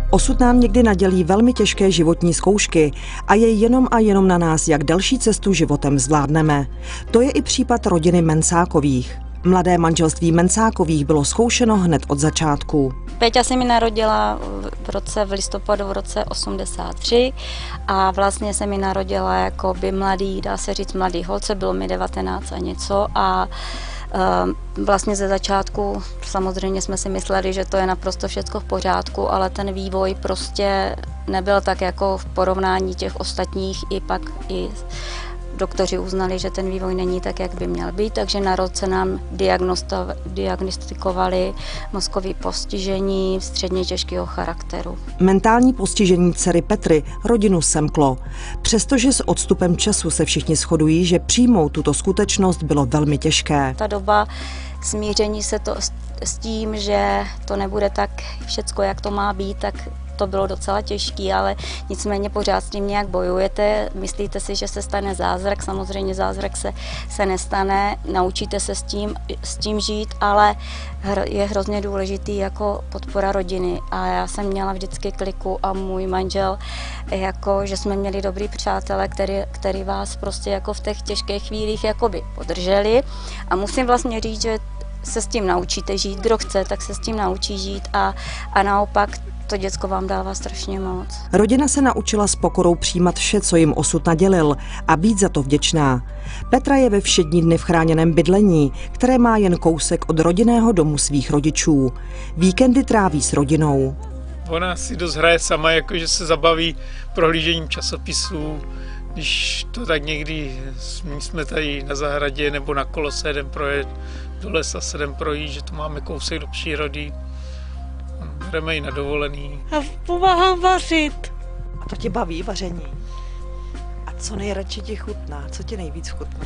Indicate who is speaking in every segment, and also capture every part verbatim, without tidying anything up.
Speaker 1: Osud nám někdy nadělí velmi těžké životní zkoušky a je jenom a jenom na nás, jak další cestu životem zvládneme. To je i případ rodiny Mencákových. Mladé manželství Mencákových bylo zkoušeno hned od začátku.
Speaker 2: Péťa se mi narodila v roce v listopadu v roce osmdesát tři a vlastně se mi narodila jako by mladý, dá se říct mladý holce, bylo mi devatenáct a něco a vlastně ze začátku samozřejmě jsme si mysleli, že to je naprosto všechno v pořádku, ale ten vývoj prostě nebyl tak jako v porovnání těch ostatních, i pak i doktoři uznali, že ten vývoj není tak, jak by měl být, takže na roce nám diagnostikovali mozkové postižení středně těžkého charakteru.
Speaker 1: Mentální postižení dcery Petry rodinu semklo. Přestože s odstupem času se všichni shodují, že přijmout tuto skutečnost bylo velmi těžké.
Speaker 2: Ta doba smíření se to s tím, že to nebude tak všecko, jak to má být, tak to bylo docela těžké, ale nicméně pořád s tím nějak bojujete. Myslíte si, že se stane zázrak, samozřejmě zázrak se, se nestane, naučíte se s tím, s tím žít, ale je hrozně důležitý jako podpora rodiny. A já jsem měla vždycky kliku a můj manžel, jako, že jsme měli dobrý přátelé, který, který vás prostě jako v těch těžkých chvílích jakoby podrželi. A musím vlastně říct, že se s tím naučíte žít, kdo chce, tak se s tím naučí žít a, a naopak to děcko vám dává strašně moc.
Speaker 1: Rodina se naučila s pokorou přijímat vše, co jim osud nadělil a být za to vděčná. Petra je ve všední dny v chráněném bydlení, které má jen kousek od rodinného domu svých rodičů. Víkendy tráví s rodinou.
Speaker 3: Ona si dost hraje sama, jakože se zabaví prohlížením časopisů. Když to tak někdy jsme tady na zahradě nebo na kolo se jdem projet do lesa, se jdem projít, že tu máme kousek do přírody. Jdeme i na dovolený.
Speaker 4: A pomáhám vařit.
Speaker 1: A to tě baví, vaření? A co nejradši ti chutná? Co ti nejvíc chutná?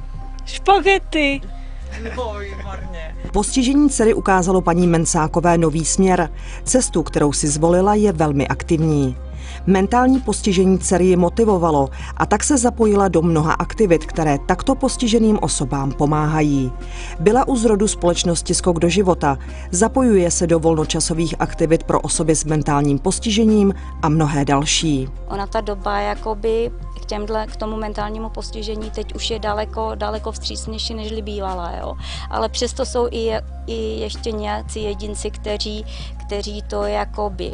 Speaker 4: Špagety.
Speaker 1: No, výborně. Postižení dcery ukázalo paní Mencákové nový směr. Cestu, kterou si zvolila, je velmi aktivní. Mentální postižení dcery ji motivovalo a tak se zapojila do mnoha aktivit, které takto postiženým osobám pomáhají. Byla u zrodu společnosti Skok do života, zapojuje se do volnočasových aktivit pro osoby s mentálním postižením a mnohé další.
Speaker 2: Ona ta doba jakoby k, těmhle, k tomu mentálnímu postižení teď už je daleko, daleko vstřícnější, než bývala, jo. Ale přesto jsou i, i ještě nějací jedinci, kteří, kteří to jakoby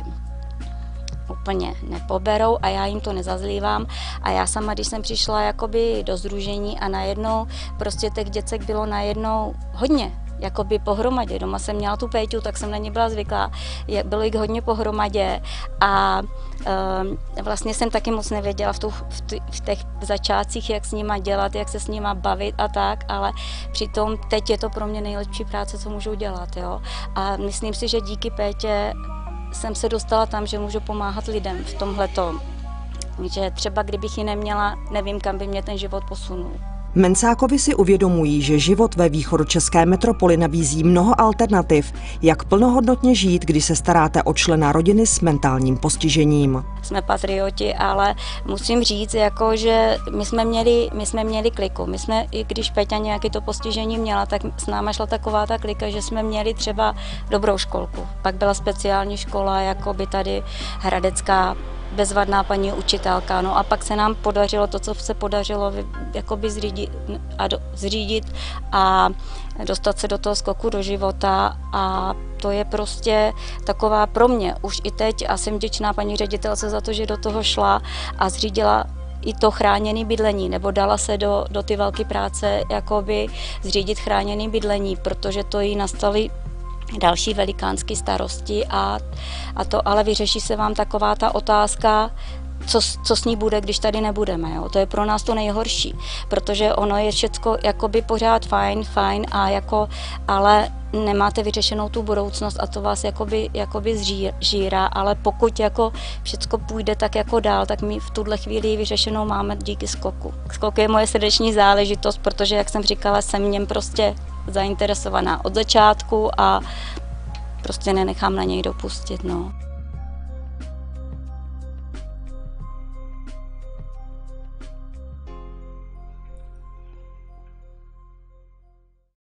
Speaker 2: úplně nepoberou a já jim to nezazlívám. A já sama, když jsem přišla jakoby do sdružení a najednou prostě těch děcek bylo najednou hodně, jakoby pohromadě. Doma jsem měla tu Péťu, tak jsem na ně byla zvyklá. Bylo jich hodně pohromadě a um, vlastně jsem taky moc nevěděla v, tu, v, t, v těch začátcích, jak s nima dělat, jak se s nima bavit a tak, ale přitom teď je to pro mě nejlepší práce, co můžu dělat. Jo? A myslím si, že díky Pétě jsem se dostala tam, že můžu pomáhat lidem v tomhletom. Že třeba kdybych ji neměla, nevím, kam by mě ten život posunul.
Speaker 1: Mencákovi si uvědomují, že život ve východočeské metropoli nabízí mnoho alternativ, jak plnohodnotně žít, když se staráte o člena rodiny s mentálním postižením.
Speaker 2: Jsme patrioti, ale musím říct, jako, že my jsme, měli, my jsme měli kliku. My jsme, i když Peťa nějaké to postižení měla, tak s náma šla taková ta klika, že jsme měli třeba dobrou školku. Pak byla speciální škola, jako by tady hradecká, bezvadná paní učitelka, no a pak se nám podařilo to, co se podařilo jakoby zřídit a, do, zřídit a dostat se do toho skoku do života a to je prostě taková pro mě už i teď a jsem vděčná paní ředitelce za to, že do toho šla a zřídila i to chráněné bydlení, nebo dala se do, do ty velké práce jakoby zřídit chráněné bydlení, protože to jí nastaly další velikánské starosti a, a to ale vyřeší se vám taková ta otázka, co, co s ní bude, když tady nebudeme. Jo? To je pro nás to nejhorší, protože ono je všecko jakoby pořád fajn, fajn, a jako, ale nemáte vyřešenou tu budoucnost a to vás jakoby, jakoby zžírá, ale pokud jako všecko půjde tak jako dál, tak my v tuhle chvíli vyřešenou máme díky skoku. Skok je moje srdeční záležitost, protože, jak jsem říkala, jsem v něm prostě zainteresovaná od začátku a prostě nenechám na něj dopustit. No.